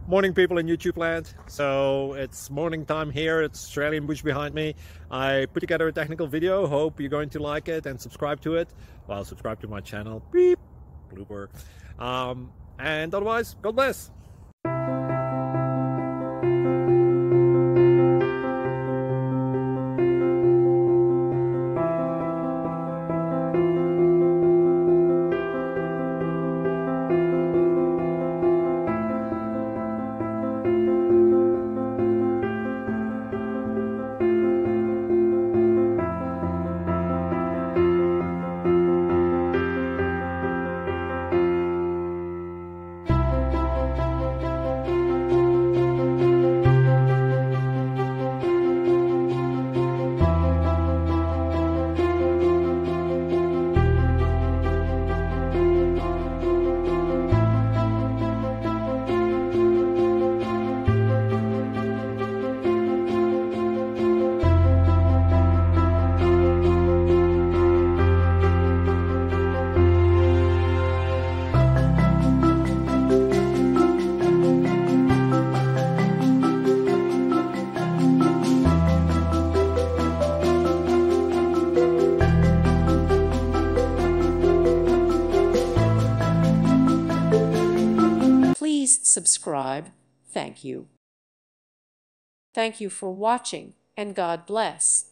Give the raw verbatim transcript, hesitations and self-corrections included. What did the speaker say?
Morning, people in YouTube land. So it's morning time here. It's Australian bush behind me. I put together a technical video. Hope you're going to like it and subscribe to it. Well, subscribe to my channel. Beep. Blooper. Um, and otherwise, God bless. Please subscribe. Thank you. Thank you for watching, and God bless.